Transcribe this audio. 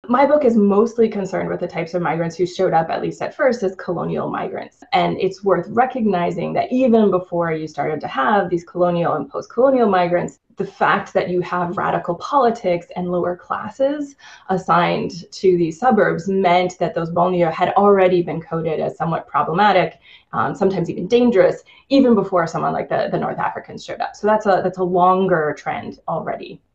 My book is mostly concerned with the types of migrants who showed up, at least at first, as colonial migrants. And it's worth recognizing that even before you started to have these colonial and post-colonial migrants, the fact that you have radical politics and lower classes assigned to these suburbs meant that those banlieues had already been coded as somewhat problematic, sometimes even dangerous, even before someone like the North Africans showed up. So that's a longer trend already.